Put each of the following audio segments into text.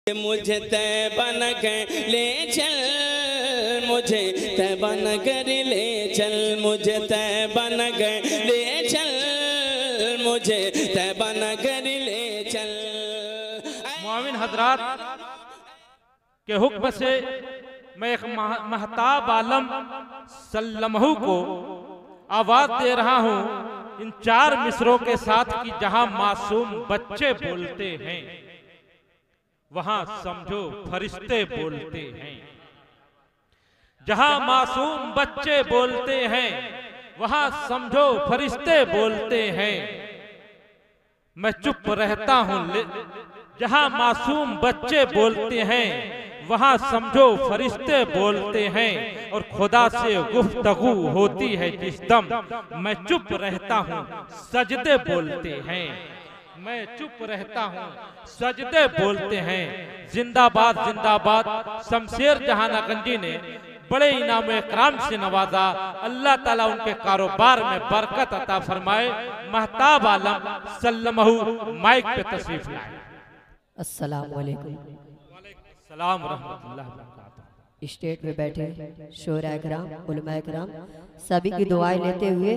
मुझे तैबा नगर ले चल, मुझे तैबा नगर ले चल, मुझे तैबा नगर ले चल, मुझे तैबा नगर ले चल। मुआविन हजरात के हुक्म से मैं एक महताब आलम सल्लमहू को आवाज दे रहा हूं इन 4 मिसरों के साथ कि जहां मासूम बच्चे बोलते हैं वहां समझो फरिश्ते बोलते हैं। जहां मासूम बच्चे बोलते हैं वहां समझो फरिश्ते बोलते हैं। मैं चुप रहता हूं, जहां मासूम बच्चे बोलते हैं वहां समझो फरिश्ते बोलते हैं। और खुदा से गुफ्तगू होती है जिस दम मैं चुप रहता हूं सजदे बोलते हैं। मैं चुप रहता हूं सजदे बोलते हैं। जिंदाबाद जिंदाबाद। शमशेर जहानागंजी ने बड़े इनाम इकराम से नवाजा। अल्लाह ताला उनके कारोबार में बरकत अता फरमाए। महताब आलम सल्लमहू माइक पे तशरीफ लाए। अस्सलाम वालेकुम। सलाम रहमतुल्लाह व बरकातहू। स्टेज पे बैठे शोरा इकराम, उलमा इकराम सभी की दुआएं लेते हुए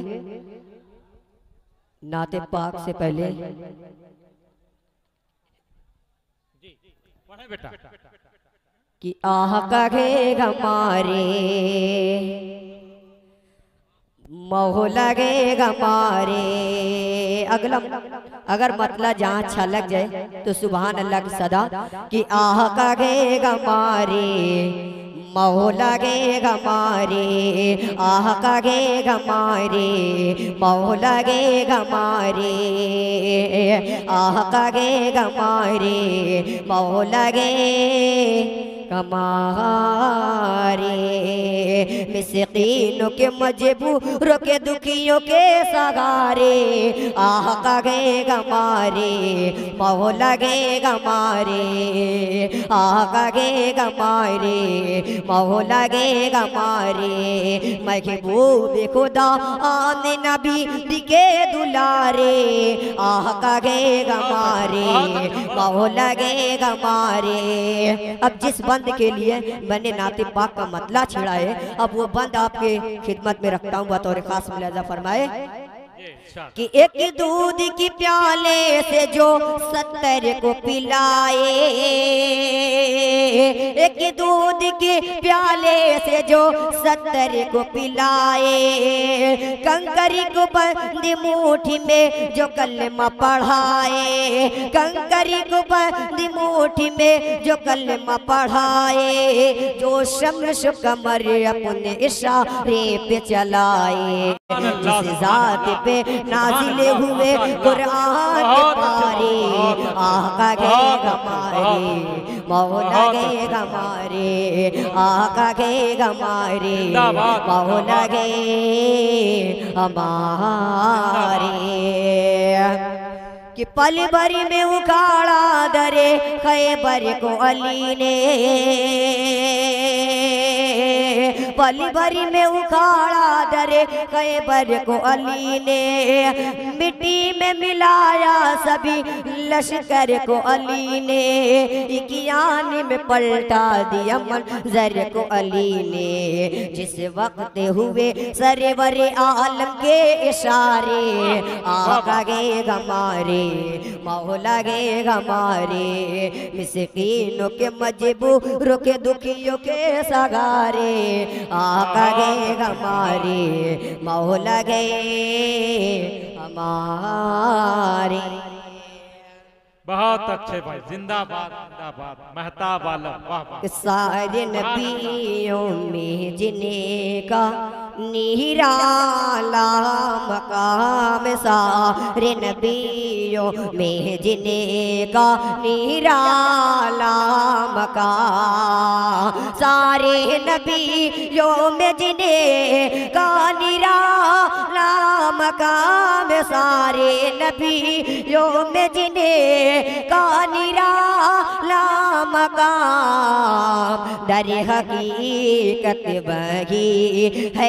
नाते पाक से पहले बेटा कि आह कहे हमारे मोह लगे हमारे। अगला अगर मतलब जहाँ अच्छा लग जाए तो सुभान अल्लाह की सदा कि आह कहे हमारे मोह लगे हमारे, आह कहे हमारे मोह लगे हमारे, आह कहे हमारे मोह लगे हमारे। मिस्कीनों के मजबूरों के दुखियों के सहारे आह कहे हमारे मोह लगे हमारे, आह कहे हमारे मोह लगे हमारे। महबूब खुदा आने नबी दिखे दुलारे आह कहे हमारे मोह लगे हमारे। अब जिस बंद के लिए मैंने नाते पाक का मतला छिड़ा है, अब वो बंद आपके खिदमत में रखता हूँ बतौर खास मुलाजा फरमाए कि एक दूध की प्याले से जो 70 को पिलाए, एक दूध के प्याले से जो 70 को पिलाए, कंकरी को बंद मुट्ठी में जो कलमा पढ़ाए, कंकरी को बंद मुट्ठी में जो कलमा पढ़ाए, जो शम्स कमर अपने इशारे पे चलाए, जिस जात पे नाजिल हुए कुरान के पारे आह कहे हमारे मोह लगे हमारे, आह कहे हमारे मोह लगे हमारे। कि पल भरी में उखाड़ा दरे खैबर को अली ने, पल भरी में उखाड़ा दरे खैबर को अली ने, मिट्टी में मिलाया सभी लश्कर को अली ने, इकियान में पलटा दिया मंजर को अली ने। जिस वक्त हुए सरवर आलम के इशारे आह कहे हमारे मोह लगे हमारे। मिस्कीनों के मजबूरों के दुखियों के सहारे आह कहे हमारे मोह लगे हमारे। बहुत अच्छे भाई, जिंदाबाद जिंदाबाद। महताब आलम वाह वाह। सारे नबियों में जिनेगा निराला मकाम, सारे नबियों में जिनेगा निराला मकाम, सारे नबियों में जिनेगा निराला मकाम, सारे नबियों में जिनेगा निराला मकाम। दर हकीकत वही है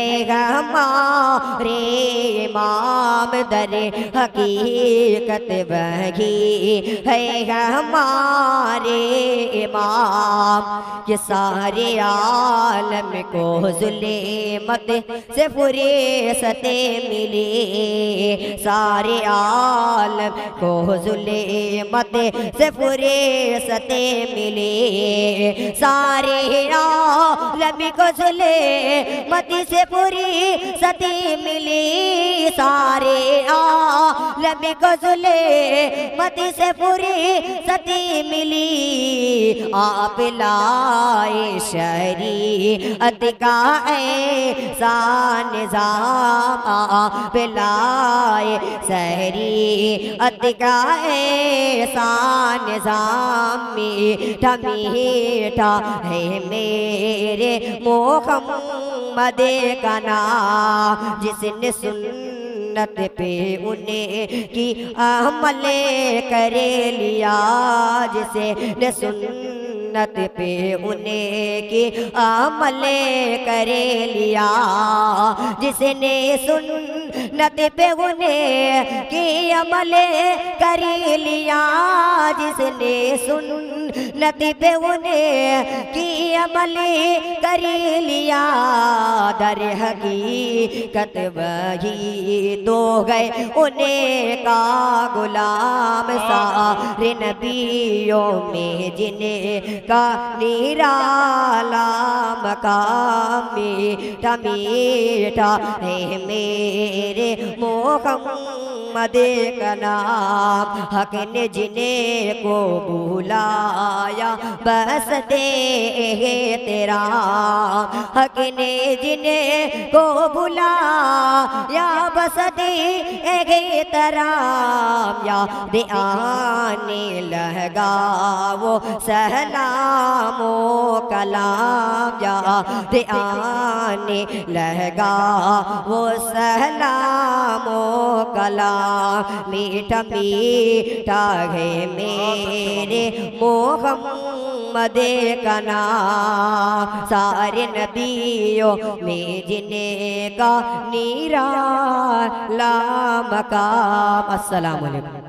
हमारे इमाम, दर हकीकत वही है हमारे इमाम। ये सारे आलम को ज़ुल्मत से फुर्सते मिली, सारे आलम को ज़ुल्मत से फुर्सते मिली, सारे आलम को ज़ुल्मत से फुर्सते मिली, सारे आलम को ज़ुल्मत से फुर्सते मिली। आप लाए शरीअत का ऐसा निज़ाम, आप लाए शरीअत का ऐसा निज़ाम। मीठा मीठा है मेरे मोहम्मद का नाम, जिसने सुन्नत पे उन्हें की अमल करे लिया, जिसने सुन्नत पे उन्हें की अमल करे लिया, जिसने सुन्नत पे उन्हें की अमल करे लिया, जिसने सुन्नत पे उन्हें की अमल करे लिया। दर हकीकत वही तो गए उन्हें का गुलाम, सारे नबियों में जिन्हें का निराला मकाम। मीठा मीठा है मेरे मोहम्मद का नाम, हक ने जिन्हें को बुलाया बस दे तेरा, हक ने जिन्हें को बुलाया बस दे तेरा। याद आने लगा वो सलामो कलाम, याद आने लगा वो सलामो कलाम। मीठा मीठा है मेरे मोहम्मद का नाम, सारे नबियों में जिन्हें का निराला मकाम। अस्सलाम वालेकुम।